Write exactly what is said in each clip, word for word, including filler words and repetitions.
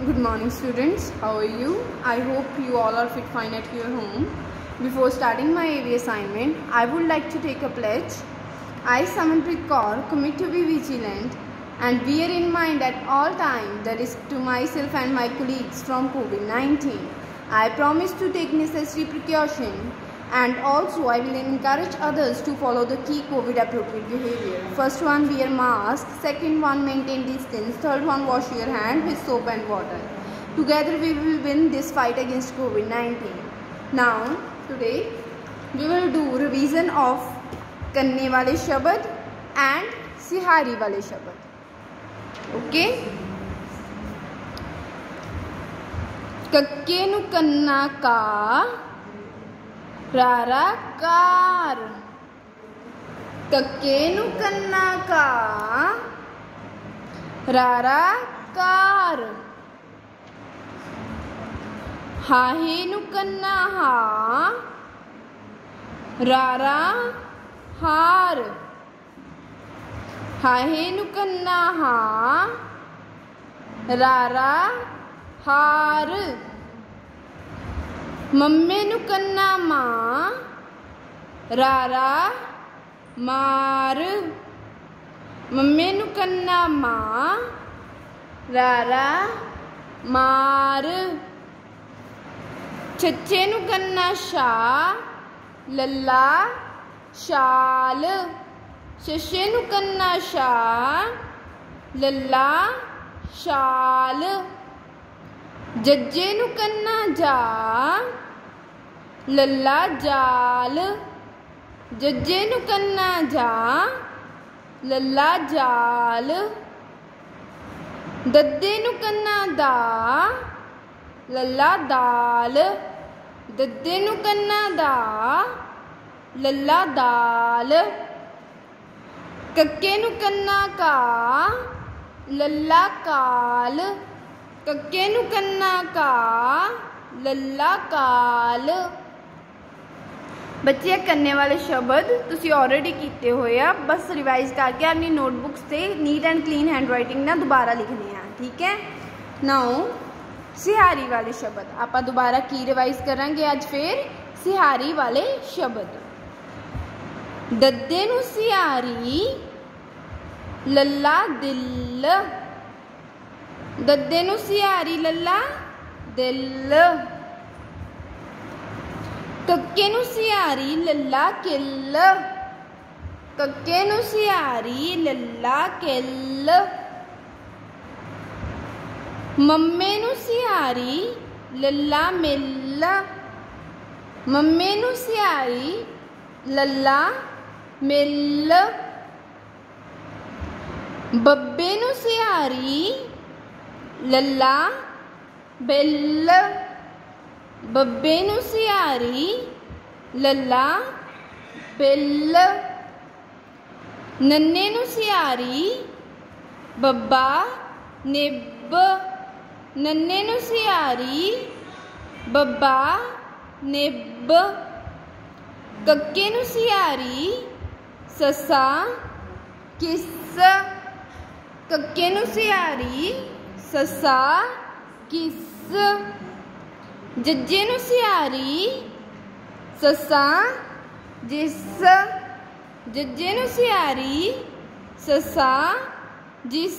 Good morning students, how are you? I hope you all are fit fine at your home. Before starting my A V assignment, I would like to take a pledge. I, Samanpreet Kaur, commit to be vigilant and bear in mind at all times the risk to myself and my colleagues from COVID nineteen. I promise to take necessary precaution and also I will encourage others to follow the key COVID appropriate behavior. First one, wear mask. Second one, maintain distance. Third one, wash your hand with soap and water. Together we will win this fight against COVID nineteen. Now today we will do revision of करने वाले शब्द and सिहारी वाले शब्द. Okay? कक्के नु कन्ना का रारा car. कक्के नु कन्ना का रारा कार. हाहे नु कन्ना हा रारा हार. हाहे नु कन्ना हा रारा हार. मम्मे नु कन्ना मां रारा मार. मम्मे नु कन्ना मां रारा मार. छच्छे नु कन्ना शा लल्ला शाल. शशे नु कन्ना शा लल्ला शाल. जज्जे नु कन्ना जा लल्ला जाल. जज्जे नु कन्ना जा लल्ला जाल. दद्दे नु कन्ना दा लल्ला दाल. दद्दे नु कन्ना दा लल्ला दाल. कक्के नु कन्ना का लल्ला काल. कक्के नु कन्ना का लल्ला काल. बच्चे करने वाले शब्द तुसी ऑलरेडी कीते हुए आ, बस रिवाइज करके अपनी नोटबुक्स से neat and clean handwriting ना दोबारा लिखने हैं. ठीक है. नाउ सिहारी वाले शब्द आप दोबारा की रिवाइज करांगे आज. फिर सिहारी वाले शब्द. दद्दे नु सिहारी लल्ला दिल. दद्दे नु सिहारी लल्ला दिल. कक्के नु सिहारी लल्ला किल. कक्के नु सिहारी लल्ला किल. मम्मे नु सिहारी लल्ला मिल. मम्मे नु सिहारी लल्ला मिल. बब्बे नु सिहारी लल्ला बिल. बब्बे नु सिहारी लल्ला बिल. नन्ने नु सिहारी बब्बा निब. नन्ने नु सिहारी बब्बा निब. कक्के नु सिहारी ससा किस. कक्के नु सिहारी ससा किस. जज्जे नु सिहारी ससा जिस. जज्जे नु सिहारी ससा जिस.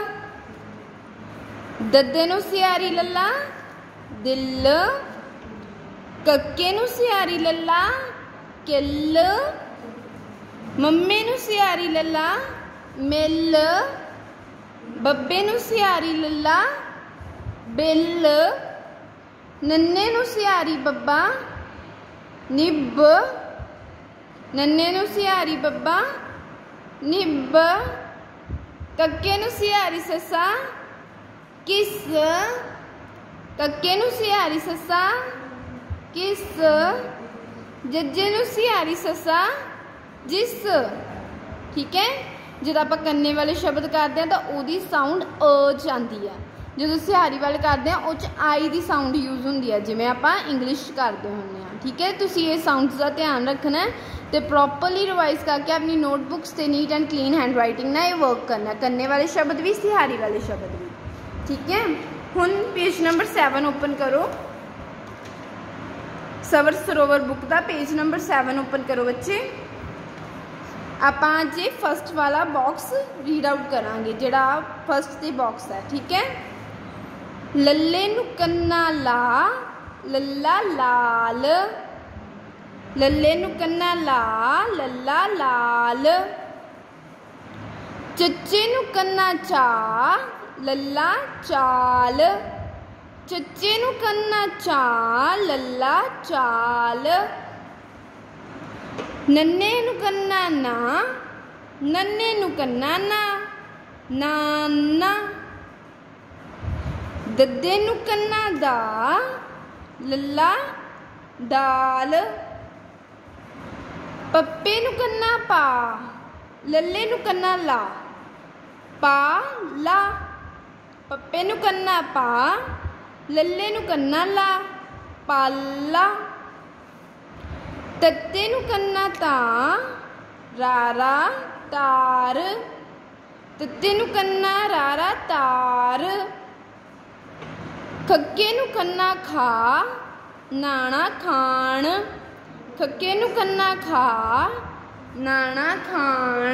दद्दे नु सिहारी लल्ला दिल. कक्के नु सिहारी लल्ला किल. मम्मे नु सिहारी लल्ला मिल. बब्बे नु सिहारी लल्ला बिल. नन्ने नु सिहारी बब्बा निब. नन्ने नु सिहारी बब्बा निब. कक्के नु सिहारी ससा किस. कक्के नु सिहारी ससा किस. जज्जे नु सिहारी ससा जिस. ठीक है. जब आप करने वाले शब्द करते हैं तो उसकी साउंड अ च आती है. जो सिहारी वाले करते हैं उस आई की साउंड यूज होंगी है जिमें आप इंग्लिश करते होंगे. ठीक है. तुसी ये साउंड्स का ध्यान रखना है तो प्रॉपरली रिवाइज करके अपनी नोटबुक्स से neat and clean handwriting ना ये वर्क करना. करने वाले शब्द भी सिहारी वाले शब्द भी. ठीक है. हुण पेज नंबर सैवन ओपन करो, सवर सरोवर बुक का पेज नंबर सैवन ओपन करो बच्चे। आप अज फस्ट वाला बॉक्स रीड आउट करांगे, जिहड़ा फस्ट ते बॉक्स है, ठीक है। लल्ले नू कन्ना ला, लल्ला लाल, लल्ले नू कन्ना ला, लल्ला लाल। चच्चे नू कन्ना चा, लल्ला चाल, चच्चे नू कन्ना चा, लल्ला चाल। नन्ने नू कन्ना ना, नन्ने नू कन्ना ना, नाना। दद्दे नू कन्ना दा, लल्ला दाल। पप्पे नू कन्ना पा, लल्ले नू कन्ना ला, पा ला। पप्पे नू कन्ना पा, लल्ले नू कन्ना ला, पाला। तत्ते नू कन्ना ता, रारा तार, तत्ते नू कन्ना रारा तार। खक्के नू कन्ना खा, नाना खान, खक्के नू कन्ना खा, नाना खान।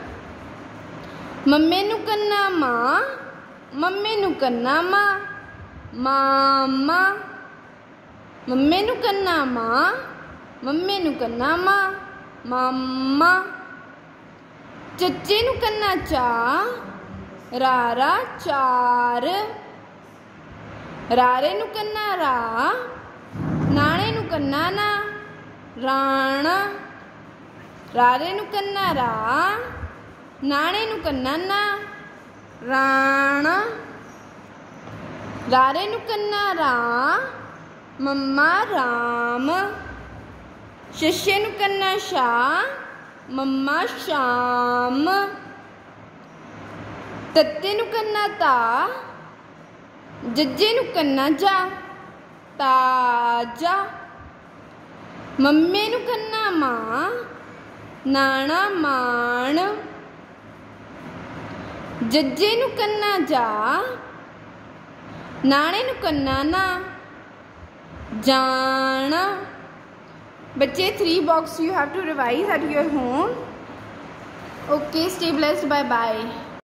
मम्मे नू कन्ना मां, मम्मे नू कन्ना मां, मामा। मम्मे नू कन्ना मां, मम्मे नू कन्ना मां, मामा। चच्चे नू कन्ना चा, रारा चार, रारे नू कन्ना रा, नाणे नू कन्ना ना, राणा। रारे नू कन्ना रा, नाणे नू कन्ना ना, राणा। रारे नू कन्ना रा, मम्मा राम। शशे नू कन्ना शा, मम्मा शाम। तत्ते नू कन्ना ता, जज्जे नू कन्ना जा, ताजा। मम्मे नू कन्ना मां, नाना मान। जज्जे नू कन्ना जा, नाणे नू कन्ना ना, जाना। बच्चे three box you have to revise at your home. Okay, stay blessed, bye bye.